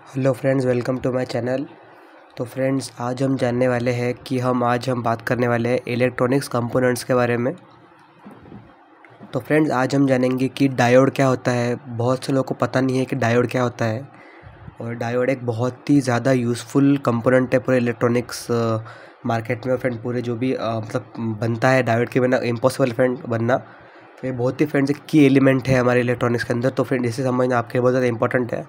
Hello friends, welcome to my channel. तो friends, आज हम जानने वाले हैं कि आज हम बात करने वाले हैं इलेक्ट्रॉनिक्स कंपोनेंट्स के बारे में। तो फ्रेंड्स, आज हम जानेंगे कि डायोड क्या होता है। बहुत से लोगों को पता नहीं है कि डायोड क्या होता है। और डायोड एक बहुत ही ज़्यादा यूज़फुल कंपोनेंट है पूरे इलेक्ट्रॉनिक्स मार्केट में। फ्रेंड, पूरे जो भी मतलब बनता है डायोड के बिना इम्पॉसिबल फ्रेंड बनना। तो ये बहुत ही फ्रेंड्स एक की एलिमेंट है हमारे इलेक्ट्रॉनिक्स के अंदर। तो फ्रेंड, इसे समझना आपके लिए बहुत ज़्यादा इंपॉर्टेंट है।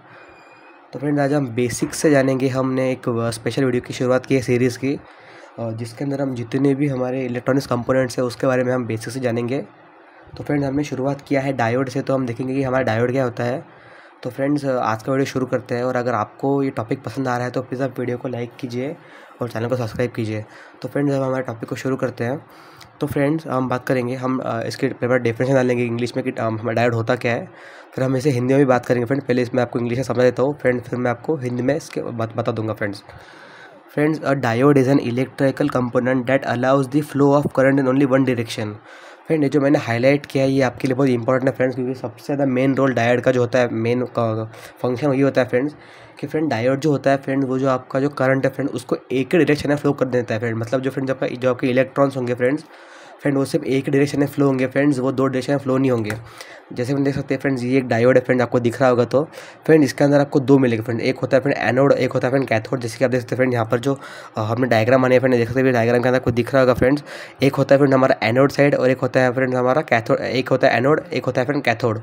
तो फ्रेंड्स, आज हम बेसिक्स से जानेंगे। हमने एक स्पेशल वीडियो की शुरुआत की है सीरीज़ की, जिसके अंदर हम जितने भी हमारे इलेक्ट्रॉनिक्स कंपोनेंट्स हैं उसके बारे में हम बेसिक से जानेंगे। तो फ्रेंड्स, हमने शुरुआत किया है डायोड से, तो हम देखेंगे कि हमारा डायोड क्या होता है। तो फ्रेंड्स, आज का वीडियो शुरू करते हैं। और अगर आपको ये टॉपिक पसंद आ रहा है तो प्लीज़ आप वीडियो को लाइक कीजिए और चैनल को सब्सक्राइब कीजिए। तो फ्रेंड्स, अब हमारे टॉपिक को शुरू करते हैं। तो फ्रेंड्स, हम बात करेंगे, हम इसके पेपर डेफिनेशन डालेंगे इंग्लिश में कि हमारा डायोड होता क्या है। फिर हम इसे हिंदी में भी बात करेंगे फ्रेंड। पहले इसमें आपको इंग्लिश में समझा देता हूँ फ्रेंड, फिर मैं आपको हिंदी में इसके बता दूंगा friends. Friends, a diode is an electrical component that allows the flow of current in only one direction. Friend, ये जो मैंने हाईलाइट किया है ये आपके लिए बहुत इंपॉर्टेंट है फ्रेंड्स, क्योंकि सबसे ज़्यादा मेन रोल डायोड का जो होता है, मेन फंक्शन वही होता है फ्रेंड्स, कि फ्रेंड डायोड जो होता है फ्रेंड, वो जो आपका जो करंट है फ्रेंड उसको एक ही डायरेक्शन में फ्लो कर देता है फ्रेंड। मतलब जो फ्रेंड्स आपका जो आपके इलेक्ट्रॉन्स होंगे फ्रेंड्स, वो सिर्फ एक ही डायरेक्शन में फ्लो होंगे फ्रेंड्स, वो दो डायरेक्शन में फ्लो नहीं होंगे। जैसे हम देख सकते हैं फ्रेंड्स, ये एक डायोड है फ्रेंड, आपको दिख रहा होगा। तो फ्रेंड, इसके अंदर आपको दो मिलेंगे फ्रेंड, एक होता है फ्रेंड एनोड, एक होता है फ्रेंड कैथोड। जैसे कि आप देख सकते हैं फ्रेंड, यहाँ पर जो हमने डायग्राम बनाया फ्रेंड, देख सकते हैं डायग्राम के अंदर आपको दिख रहा होगा फ्रेंड्स। एक होता है फ्रेंड हमारा एनोड साइड और एक होता है फ्रेंड हमारा कैथोड। एक होता है एनोड, एक होता है फ्रेंड कैथोड।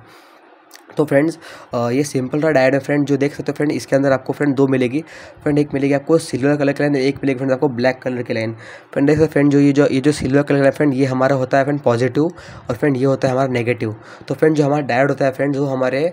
तो फ्रेंड्स, ये सिंपल सा डायोड है फ्रेंड, जो देख सकते हो फ्रेंड, इसके अंदर आपको फ्रेंड दो मिलेगी फ्रेंड। एक मिलेगी आपको सिल्वर कलर की लाइन, एक मिलेगी फ्रेंड आपको ब्लैक कलर की लाइन। फ्रेंड देख सकते फ्रेंड, जो सिल्वर कलर है फ्रेंड, ये हमारा होता है फ्रेंड पॉजिटिव, और फ्रेंड ये होता है हमारा नेगेटिव। तो फ्रेंड, जो हमारा डायोड होता है फ्रेंड, जो हमारे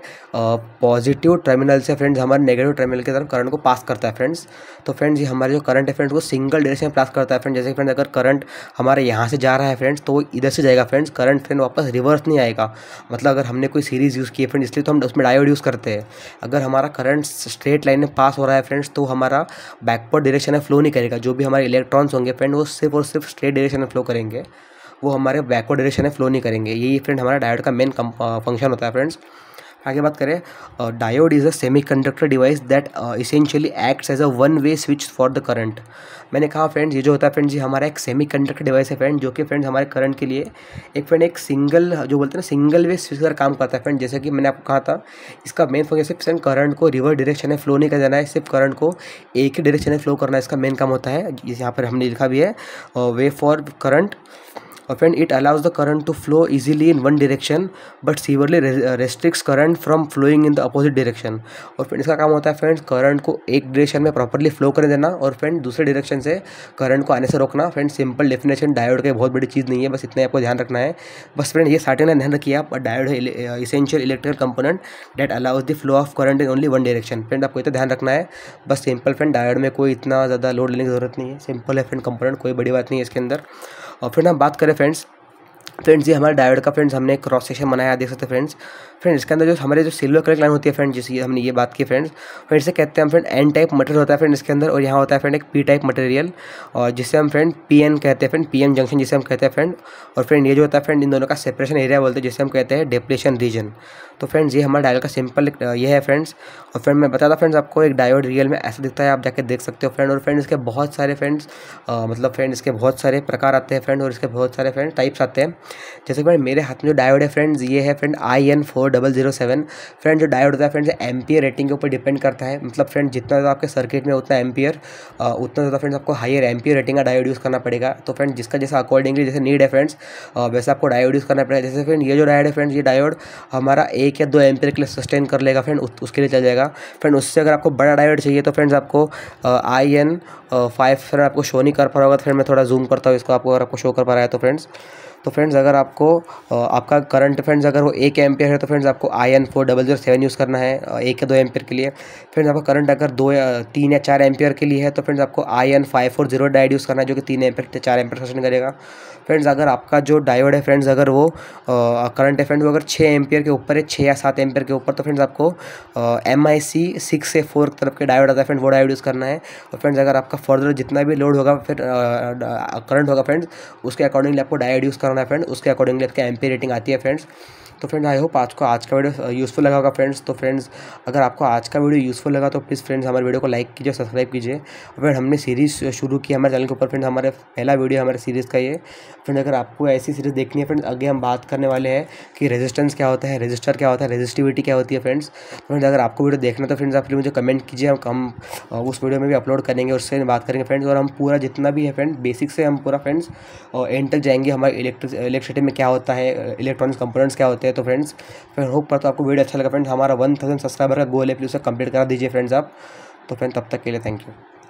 पॉजिटिव टर्मिनल से फ्रेंड्स हमारे नेगेटिव टर्मिनल की तरफ करंट को पास करता है फ्रेंड्स। तो फ्रेंड्स, ये हमारे जो करंट है फ्रेंड्स वो सिंगल डायरेक्शन में पास करता है फ्रेंड। जैसे फ्रेंड, अगर करंट हमारे यहाँ से जा रहा है फ्रेंड्स, तो वो इधर से जाएगा फ्रेंड्स, करंट फ्रेंड वापस रिवर्स नहीं आएगा। मतलब अगर हमने कोई सीरीज़ यूज़ की है फ्रेंड, इसलिए तो हम उसमें डायोड यूज़ करते हैं। अगर हमारा करंट स्ट्रेट लाइन में पास हो रहा है फ्रेंड्स, तो हमारा बैकवर्ड डायरेक्शन में फ्लो नहीं करेगा। जो भी हमारे इलेक्ट्रॉन्स होंगे फ्रेंड, वो सिर्फ और सिर्फ स्ट्रेट डायरेक्शन में फ्लो करेंगे, वो हमारे बैकवर्ड डायरेक्शन में फ्लो नहीं करेंगे। यही फ्रेंड हमारा डायोड का मेन फंक्शन होता है फ्रेंड्स। आगे बात करें, diode is a semiconductor device that essentially acts as a one way switch for the current. मैंने कहा फ्रेंड्स, ये जो होता है फ्रेंड्स, ये हमारा एक सेमीकंडक्टर डिवाइस है फ्रेंड, जो कि फ्रेंड्स हमारे करंट के लिए एक सिंगल, जो बोलते हैं ना, सिंगल वे स्विच का काम करता है फ्रेंड। जैसे कि मैंने आपको कहा था, इसका मेन फंक्शन सिर्फ फ्रेंड करंट को रिवर्स डायरेक्शन में फ्लो नहीं कर देना है, सिर्फ करंट को एक ही डायरेक्शन में फ्लो करना है, इसका मेन काम होता है। यहाँ पर हमने लिखा भी है वे फॉर करंट। और friend, it allows the current to flow easily in one direction but severely restricts current from flowing in the opposite direction. और फ्रेंड, इसका काम होता है फ्रेंड्स करंट को एक डायरेक्शन में प्रॉपर्ली फ्लो करने देना, और फ्रेंड दूसरे डायरेक्शन से करंट को आने से रोकना। फ्रेंड, सिंपल डेफिनेशन, डायोड का बहुत बड़ी चीज़ नहीं है, बस इतना आपको ध्यान रखना है। बस फ्रेंड, ये स्टार्टिंग में ध्यान रखिए आप, डायोड है essential electrical component that allows the flow of current in only one direction. Friend, आपको इतना ध्यान रखना है। बस सिंपल फ्रेंड, डायोड में कोई इतना ज़्यादा लोड लेने की जरूरत नहीं है, सिंपल है फ्रेंड कंपोनेंट, कोई बड़ी बात नहीं है इसके अंदर। और फ्रेंड, हम बात करें फ्रेंड्स, ये हमारे डायोड का फ्रेंड्स हमने एक क्रॉस सेक्शन बनाया, देख सकते हैं फ्रेंड्स। इसके अंदर जो हमारे जो सिल्वर कलर लाइन होती है फ्रेंड, जैसे हमने ये बात की फ्रेंड्स, इसे कहते हैं हम फ्रेंड एन टाइप मटेरियल होता है फ्रेंड इसके अंदर, और यहाँ होता है फ्रेंड एक पी टाइप मटेरियल, और जिसे हम फ्रेंड पी एन कहते हैं फ्रेंड, पी एन जंक्शन जिसे हम कहते हैं फ्रेंड। और फ्रेंड, ये जो होता है फ्रेंड, इन दोनों का सेपरेशन एरिया बोलते हैं, जिसे हम कहते हैं डिप्लेशन रीजन। तो फ्रेंड्स, ये हमारा डायोड का सिंपल ये है फ्रेंड्स। और फ्रेंड, मैं बताता फ्रेंड्स आपको, एक डायोड रियल में ऐसा दिखता है, आप जाके देख सकते हो फ्रेंड। और फ्रेंड, इसके बहुत सारे फ्रेंड्स मतलब फ्रेंड इसके बहुत सारे प्रकार आते हैं फ्रेंड, और इसके बहुत सारे फ्रेंड टाइप्स आते हैं। जैसे फ्रेंड, मेरे हाथ में जो डायोड है फ्रेंड्स, ये है फ्रेंड IN4007। फ्रेंड, जो डायोड होता है फ्रेंड्स, एम्पियर रेटिंग के ऊपर डिपेंड करता है। मतलब फ्रेंड, जितना ज़्यादा आपके सर्किट में उतना एम्पियर, उतना ज़्यादा फ्रेंड्स आपको हायर एम्पियर रेटिंग का डायोड यूज़ करना पड़ेगा। तो फ्रेंड, जिसका जैसा अकॉर्डिंगली जैसे नीड है फ्रेंड्स, वैसे आपको डायोड यूज़ करना पड़ेगा। जैसे फ्रेंड, ये जो डायोड है फ्रेंड्स, ये डायोड हमारा 1 या 2 एम्पियर के लिए सस्टेन कर लेगा फ्रेंड, उसके लिए चल जाएगा फ्रेंड। उससे अगर आपको बड़ा डायोड चाहिए तो फ्रेंड्स आपको IN5 फ्रेंड आपको शो नहीं कर पा रहा होगा। तो फ्रेंड, मैं थोड़ा जूम करता हूँ इसको, आपको अगर आपको शो कर पा रहा है तो फ्रेंड्स। तो फ्रेंड्स, अगर आपको आपका करंट फ्रेंड्स अगर वो 1 एम्पियर है तो फ्रेंड्स आपको IN4007 यूज़ करना है 1 या 2 एम्पियर के लिए। फ्रेंड्स, आपका करंट अगर 3 या 4 एम्पियर के लिए है तो फ्रेंड्स आपको IN540 डायोड यूज़ करना है, जो कि 3 एम्पियर से 4 एम्पियर सस्टेन करेगा। फ्रेंड्स, अगर आपका जो डायोड है फ्रेंड्स, अगर वो करंट है फ्रेंड्स, वो अगर 6 एम्पियर के ऊपर है, 6 या 7 एम्पियर के ऊपर, तो फ्रेंड्स आपको MIC 6 से 4 तरफ के डायोड आता है फ्रेंड, वो डायोड यूज़ करना है। और फ्रेंड्स, अगर आपका फर्दर जितना भी लोड होगा फिर करंट होगा फ्रेंड्स, उसके अकॉर्डिंगली आपको डायोड यूज़ करना है फ्रेंड, उसके अकॉर्डिंगली आपका एम्पियर रेटिंग आती है फ्रेंड्स। तो फ्रेंड्स आई होप आपको आज का वीडियो यूज़फुल लगा होगा फ्रेंड्स। तो फ्रेंड्स अगर आपको आज का वीडियो यूज़फुल लगा तो प्लीज़ फ्रेंड्स हमारे वीडियो को लाइक कीजिए, सब्सक्राइब कीजिए। फ्रेंड हमने सीरीज़ शुरू की हमारे चैनल के ऊपर फ्रेंड, हमारे पहला वीडियो हमारे सीरीज़ का ये। फ्रेंड अगर आपको ऐसी सीरीज़ देखनी है फ्रेंड्स, आगे हम बात करने वाले हैं कि रेजिस्टेंस क्या होता है, रजिस्टर क्या होता है, रेजिस्टिविटी क्या होती है फ्रेंड्स। फ्रेंड्स अगर आपको वीडियो देखना तो फ्रेंड्स आप मुझे कमेंट कीजिए, हम उस वीडियो में भी अपलोड करेंगे, उससे बात करेंगे फ्रेंड्स। और हम पूरा जितना भी है फ्रेंड्स बेसिक से हम पूरा फ्रेंड्स एंड तक जाएंगे, हमारे इलेक्ट्रिसिटी में क्या होता है, इलेक्ट्रॉनिक्स कंपोनेंट्स क्या होते हैं। तो फ्रेंड्स फिर होप पर तो आपको वीडियो अच्छा लगा फ्रेंड्स। हमारा 1000 सब्सक्राइबर का गोल है, प्लीज़ उसे कंप्लीट करा दीजिए फ्रेंड्स आप। तो फ्रेंड तब तक के लिए थैंक यू।